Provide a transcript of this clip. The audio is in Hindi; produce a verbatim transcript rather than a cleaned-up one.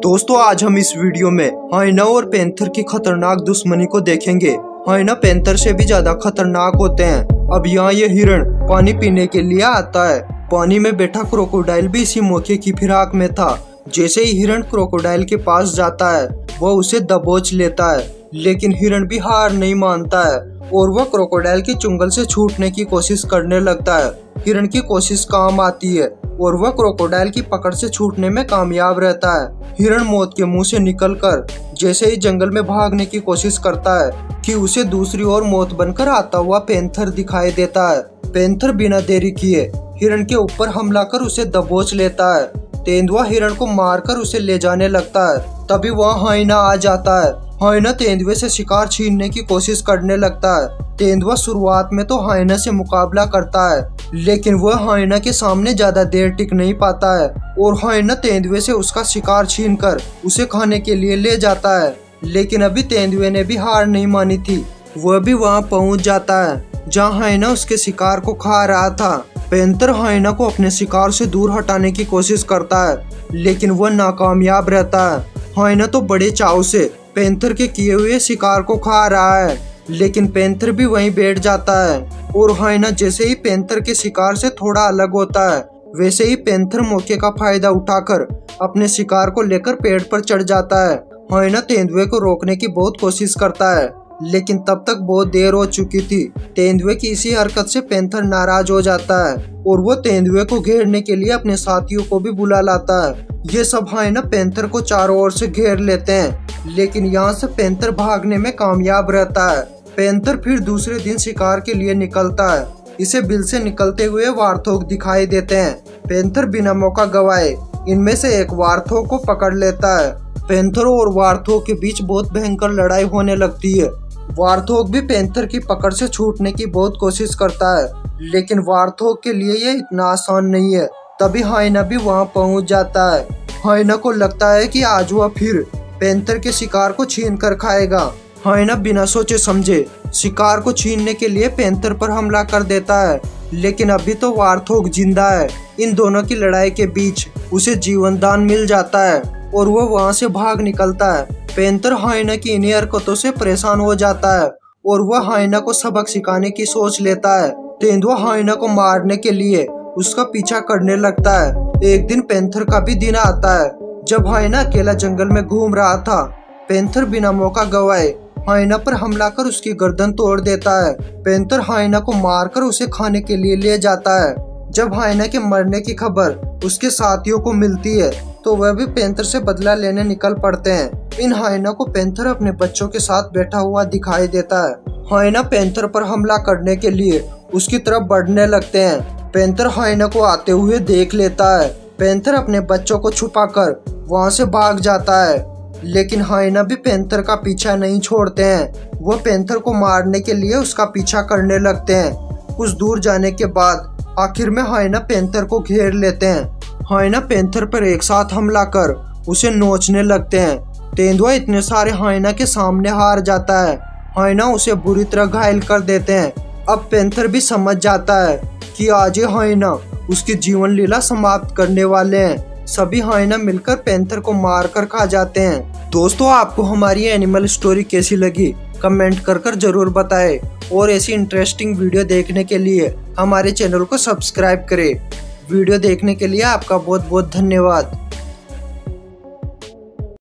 दोस्तों आज हम इस वीडियो में हाइना और पैंथर की खतरनाक दुश्मनी को देखेंगे। हाइना पैंथर से भी ज्यादा खतरनाक होते हैं। अब यहाँ ये हिरण पानी पीने के लिए आता है। पानी में बैठा क्रोकोडाइल भी इसी मौके की फिराक में था। जैसे ही हिरण क्रोकोडाइल के पास जाता है वह उसे दबोच लेता है, लेकिन हिरण भी हार नहीं मानता है और वह क्रोकोडाइल की चुंगल से छूटने की कोशिश करने लगता है। हिरण की कोशिश काम आती है और वह क्रोकोडाइल की पकड़ से छूटने में कामयाब रहता है। हिरण मौत के मुंह से निकलकर जैसे ही जंगल में भागने की कोशिश करता है कि उसे दूसरी ओर मौत बनकर आता हुआ पैंथर दिखाई देता है। पैंथर बिना देरी किए हिरण के ऊपर हमला कर उसे दबोच लेता है। तेंदुआ हिरण को मारकर उसे ले जाने लगता है। तभी वहाँ हाइना आ जाता है। हाइना तेंदुए से शिकार छीनने की कोशिश करने लगता है। तेंदुआ शुरुआत में तो हाइना से मुकाबला करता है, लेकिन वह हाइना के सामने ज्यादा देर टिक नहीं पाता है और हाइना तेंदुए से उसका शिकार छीनकर उसे खाने के लिए ले जाता है। लेकिन अभी तेंदुए ने भी हार नहीं मानी थी। वह भी वहाँ पहुँच जाता है जहाँ हाइना उसके शिकार को खा रहा था। पैंथर हाइना को अपने शिकार से दूर हटाने की कोशिश करता है, लेकिन वह नाकामयाब रहता है। हाइना तो बड़े चाव से पैंथर के किए हुए शिकार को खा रहा है, लेकिन पैंथर भी वहीं बैठ जाता है और हाइना जैसे ही पैंथर के शिकार से थोड़ा अलग होता है वैसे ही पैंथर मौके का फायदा उठाकर अपने शिकार को लेकर पेड़ पर चढ़ जाता है। हाइना तेंदुए को रोकने की बहुत कोशिश करता है, लेकिन तब तक बहुत देर हो चुकी थी। तेंदुए की इसी हरकत से पैंथर नाराज हो जाता है और वो तेंदुए को घेरने के लिए अपने साथियों को भी बुला लाता है। ये सब हाइना पैंथर को चारों ओर से घेर लेते हैं, लेकिन यहाँ से पैंथर भागने में कामयाब रहता है। पैंथर फिर दूसरे दिन शिकार के लिए निकलता है। इसे बिल से निकलते हुए वार्थोग दिखाई देते हैं। पैंथर बिना मौका गवाए इनमें से एक वार्थोग को पकड़ लेता है। पैंथरों और वार्थोग के बीच बहुत भयंकर लड़ाई होने लगती है। वार्थोग भी पैंथर की पकड़ से छूटने की बहुत कोशिश करता है, लेकिन वार्थोग के लिए ये इतना आसान नहीं है। तभी हाइना भी वहाँ पहुँच जाता है। हाइना को लगता है कि आज वह फिर पैंथर के शिकार को छीन कर खाएगा। हाइना बिना सोचे समझे शिकार को छीनने के लिए पैंथर पर हमला कर देता है, लेकिन अभी तो वार्थोग जिंदा है। इन दोनों की लड़ाई के बीच उसे जीवन दान मिल जाता है और वह वहाँ से भाग निकलता है। पैंथर हाइना की इन्हीं हरकतों से परेशान हो जाता है और वह हाइना को सबक सिखाने की सोच लेता है। तेंदुआ हाइना को मारने के लिए उसका पीछा करने लगता है। एक दिन पैंथर का भी दिन आता है जब हाइना अकेला जंगल में घूम रहा था। पैंथर बिना मौका गवाए हाइना पर हमला कर उसकी गर्दन तोड़ देता है। पैंथर हाइना को मारकर उसे खाने के लिए ले जाता है। जब हाइना के मरने की खबर उसके साथियों को मिलती है तो वह भी पैंथर से बदला लेने निकल पड़ते हैं। इन हाइना को पैंथर अपने बच्चों के साथ बैठा हुआ दिखाई देता है। हाइना पैंथर पर हमला करने के लिए उसकी तरफ बढ़ने लगते हैं। पैंथर हाइना को आते हुए देख लेता है। पैंथर अपने बच्चों को छुपाकर वहां से भाग जाता है, लेकिन हाइना भी पैंथर का पीछा नहीं छोड़ते हैं। वह पैंथर को मारने के लिए उसका पीछा करने लगते हैं। कुछ दूर जाने के बाद आखिर में हाइना पैंथर को घेर लेते हैं। हाइना पैंथर पर एक साथ हमला कर उसे नोचने लगते हैं। तेंदुआ इतने सारे हाइना के सामने हार जाता है। हाइना उसे बुरी तरह घायल कर देते हैं। अब पैंथर भी समझ जाता है कि आज ये हाइना उसकी जीवन लीला समाप्त करने वाले हैं। सभी हाइना मिलकर पैंथर को मार कर खा जाते हैं। दोस्तों आपको हमारी एनिमल स्टोरी कैसी लगी कमेंट कर कर जरूर बताएं और ऐसी इंटरेस्टिंग वीडियो देखने के लिए हमारे चैनल को सब्सक्राइब करें। वीडियो देखने के लिए आपका बहुत बहुत धन्यवाद।